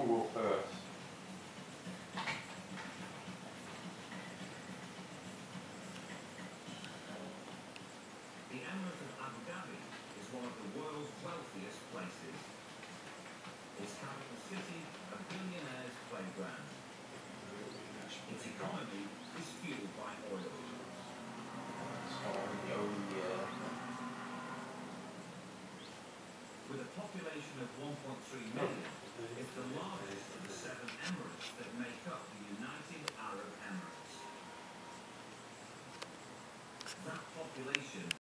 Google Earth. The Emirate of Abu Dhabi is one of the world's wealthiest places. Its capital city, a billionaire's playground. Its economy is fueled by oil. With a population of 1.3 million, it's the largest of the 7 emirates that make up the United Arab Emirates. That population